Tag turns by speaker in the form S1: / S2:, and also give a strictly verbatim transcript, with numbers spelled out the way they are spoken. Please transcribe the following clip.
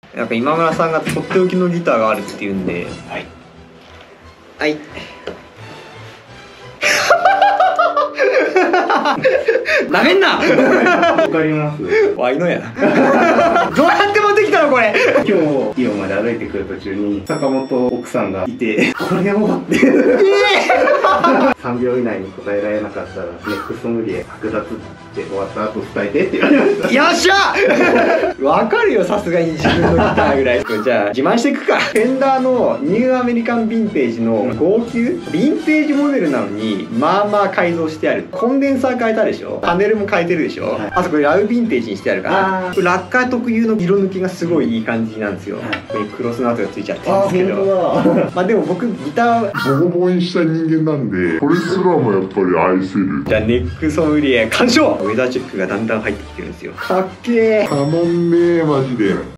S1: なんか今村さんがとっておきのギターがあるっていうんで、はいはいなめんな。
S2: わかります。
S1: ワイのやどうやって持ってきたのこれ。
S2: 今日イオンまで歩いてくる途中に坂本奥さんがいて、これをってさんびょう以内に答えられなかったらネックソムリエ剥奪って終わった後伝えてって言われました。
S1: よっしゃわかるよ、さすがに自分のギターぐらい。じゃあ自慢していくか。フェンダーのニューアメリカンヴィンテージの号泣ヴィンテージモデルなのにまあまあ改造してある。コンデンサー変えたでしょ、パネルも変えてるでしょ、はい、あとこれラウヴィンテージにしてあるから、ラッカー特有の色抜きがすごいいい感じなんですよ、はい、これクロスの跡がついちゃってるんですけど、まあでも僕ギター
S3: ボコボコにした人間なんで、これすらもやっぱり愛せる。
S1: じゃあネックソムリエ鑑賞。ウェザーチェックがだんだん入ってきてるんですよ。かっけー。
S3: たまんねえマジで。